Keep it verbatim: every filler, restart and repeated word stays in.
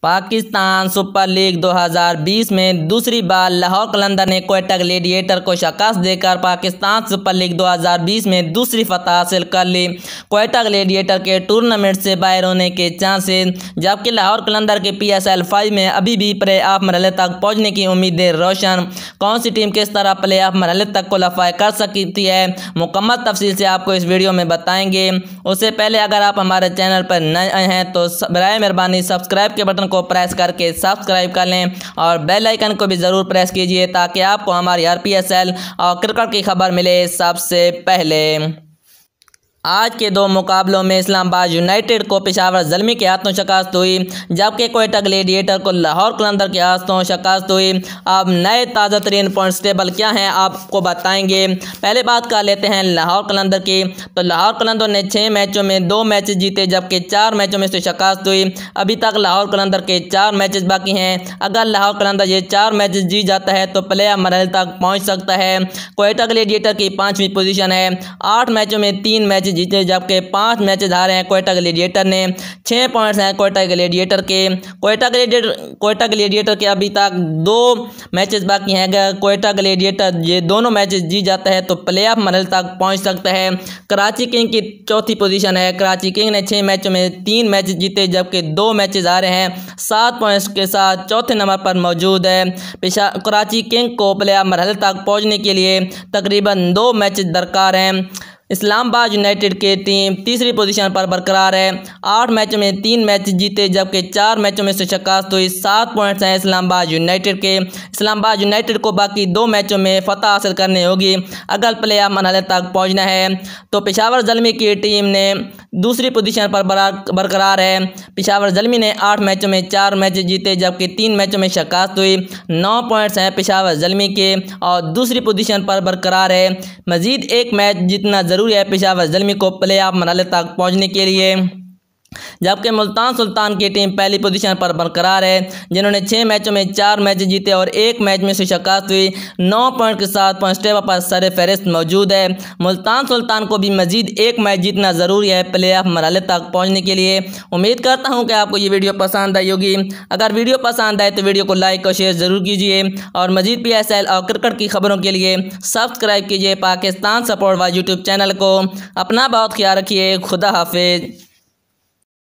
Pakistan super league दो हज़ार बीस में दूसरी बार लाहौर कलंदर ने क्वेटा ग्लैडिएटर को शिकस्त देकर पाकिस्तान सुपर लीग दो हज़ार बीस में दूसरी फतह हासिल कर ली। क्वेटा ग्लैडिएटर के टूर्नामेंट से बाहर होने के चांसेस, जबकि लाहौर कलंदर के पी एस एल फाइव में अभी भी प्ले ऑफ मरहले तक पहुंचने की उम्मीदें रोशन। कौन सी टीम किस तरह प्ले ऑफ मरहले तक क्वालीफाई कर सकती है, मुकम्मल तफसील से आपको इस वीडियो में बताएंगे। उससे पहले अगर आप हमारे चैनल पर नए हैं तो बराए मेहरबानी सब्सक्राइब के बटन को प्रेस करके सब्सक्राइब कर लें और बेल आइकन को भी ज़रूर प्रेस कीजिए ताकि आपको हमारी आर पी एस एल और क्रिकेट की खबर मिले सबसे पहले। आज के दो मुकाबलों में इस्लामाबाद यूनाइटेड को पेशावर ज़ल्मी के हाथों शिकस्त हुई, जबकि क्वेटा ग्लैडिएटर को लाहौर कलंदर के हाथों शिकस्त हुई। अब नए ताज़ा तरीन पॉइंट्स टेबल क्या हैं आपको बताएंगे। पहले बात कर लेते हैं लाहौर कलंदर की। तो लाहौर कलंदर ने छः मैचों में दो मैच जीते, जबकि चार मैचों में से शिकस्त हुई। अभी तक लाहौर कलंदर के चार मैचेस बाकी हैं। अगर लाहौर कलंदर ये चार मैचेस जीत जाता है तो प्ले ऑफ मरहले तक पहुँच सकता है। क्वेटा ग्लैडिएटर की पाँचवीं पोजीशन है, आठ मैचों में तीन मैच जीते, जबकि पांच मैचेस हारे हैं क्वेटा ग्लैडिएटर ने। छः पॉइंट्स हैं क्वेटा ग्लैडिएटर के। क्वेटा ग्लैडिएटर क्वेटा ग्लैडिएटर के अभी तक दो मैचेस बाकी हैं। अगर क्वेटा ग्लैडिएटर ये दोनों मैचेस जीत जाता है तो प्ले ऑफ मरहले तक पहुंच सकता है। कराची किंग की चौथी पोजीशन है। कराची किंग ने छः मैचों में तीन मैच जीते, जबकि दो मैचेस हारे हैं। सात पॉइंट्स के साथ चौथे नंबर पर मौजूद है। पेशा कराची किंग को प्ले ऑफ मरहले तक पहुँचने के लिए तकरीबन दो मैचेस दरकार हैं। इस्लामाबाद यूनाइटेड की टीम तीसरी पोजीशन पर बरकरार है। आठ मैचों में तीन मैच जीते, जबकि चार मैचों में से शिकस्त हुई। सात पॉइंट्स हैं इस्लामाबाद यूनाइटेड के। इस्लामाबाद यूनाइटेड को बाकी दो मैचों में फतह हासिल करनी होगी अगर प्ले ऑफ मरहले तक पहुंचना है। तो पेशावर ज़ल्मी की टीम ने दूसरी पोजीशन पर बरकरार है। पेशावर ज़ल्मी ने आठ मैचों में चार मैच जीते, जबकि तीन मैचों में शिकस्त हुई। नौ पॉइंट्स हैं पेशावर ज़ल्मी के और दूसरी पोजीशन पर बरकरार है। मजीद एक मैच जीतना जरूरी है पेशावर ज़ल्मी को प्ले ऑफ मरहले तक पहुंचने के लिए, जबकि मुल्तान सुल्तान की टीम पहली पोजीशन पर बरकरार है, जिन्होंने छः मैचों में चार मैच जीते और एक मैच में से शिकस्त हुई। नौ पॉइंट के साथ पॉइंट टेबल पर सर फहरिस्त मौजूद है। मुल्तान सुल्तान को भी मजीद एक मैच जीतना ज़रूरी है प्ले ऑफ मरहले तक पहुंचने के लिए। उम्मीद करता हूं कि आपको ये वीडियो पसंद आई होगी। अगर वीडियो पसंद आए तो वीडियो को लाइक और शेयर ज़रूर कीजिए और मजीद पी एस एल और क्रिकेट की खबरों के लिए सब्सक्राइब कीजिए पाकिस्तान सपोर्ट व यूट्यूब चैनल को। अपना बहुत ख्याल रखिए। खुदा हाफिज।